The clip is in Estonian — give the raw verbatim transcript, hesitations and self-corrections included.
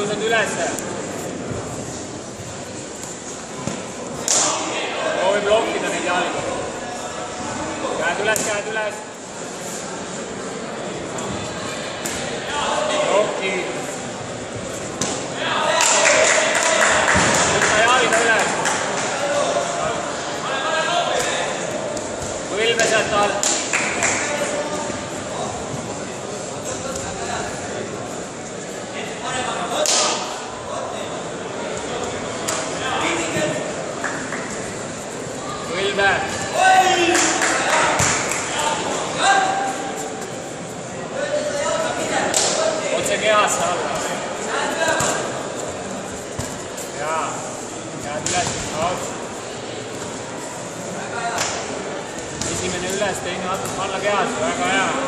tõused ülesse. Proovi blokkida neid jalgu. Käed üles, käed üles. Blokki. Võtta jalga üles. Põlve sealt alt. Põlve. Otse kehasse alla. Jaa. Käed üles. Esimene üles, teine natuke alla kehasse. Väga hea.